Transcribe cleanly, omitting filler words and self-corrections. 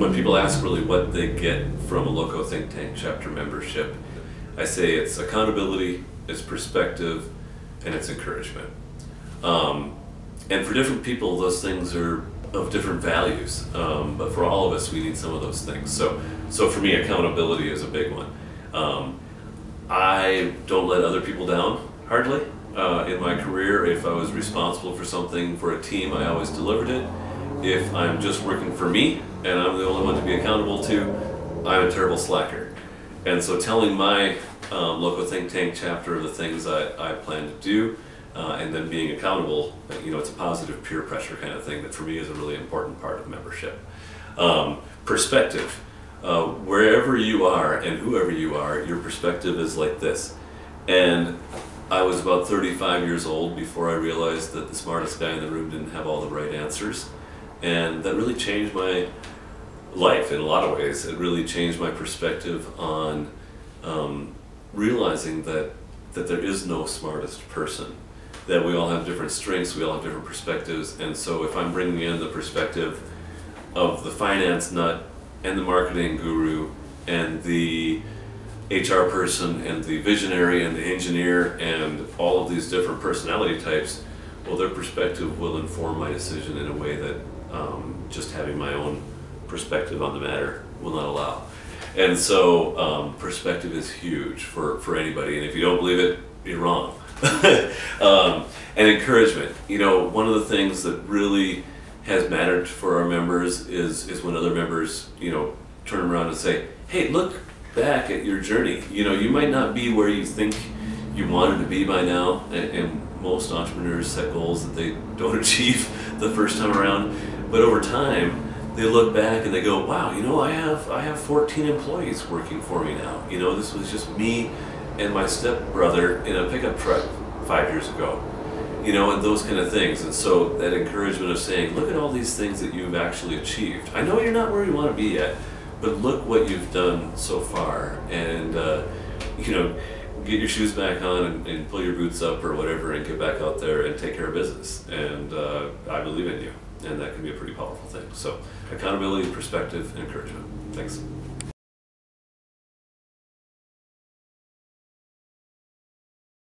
when people ask really what they get from a LoCo Think Tank chapter membership, I say it's accountability, it's perspective, and it's encouragement. And for different people, those things are of different values, but for all of us, we need some of those things. So for me, accountability is a big one. I don't let other people down, hardly. In my career, if I was responsible for something for a team, I always delivered it. If I'm just working for me, and I'm the only one to be accountable to, I'm a terrible slacker. And so telling my LoCo Think Tank chapter of the things I plan to do, and then being accountable, it's a positive peer pressure kind of thing that for me is a really important part of membership. Perspective. Wherever you are and whoever you are, your perspective is like this. And I was about 35 years old before I realized that the smartest guy in the room didn't have all the right answers. And that really changed my life in a lot of ways. It really changed my perspective on realizing that there is no smartest person. That we all have different strengths, we all have different perspectives, and so if I'm bringing in the perspective of the finance nut and the marketing guru and the HR person and the visionary and the engineer and all of these different personality types, well, their perspective will inform my decision in a way that just having my own perspective on the matter will not allow. And so perspective is huge for anybody, and if you don't believe it, you're wrong. And encouragement. One of the things that really has mattered for our members is when other members, turn around and say, hey, look back at your journey. You might not be where you think you wanted to be by now, and most entrepreneurs set goals that they don't achieve the first time around, but over time, they look back and they go, wow, I have 14 employees working for me now. This was just me and my stepbrother in a pickup truck 5 years ago, and those kind of things. And so that encouragement of saying, look at all these things that you've actually achieved. I know you're not where you want to be yet, but look what you've done so far. And, get your shoes back on and pull your boots up or whatever and get back out there and take care of business. And I believe in you. And that can be a pretty powerful thing. So accountability, perspective, and encouragement. Thanks.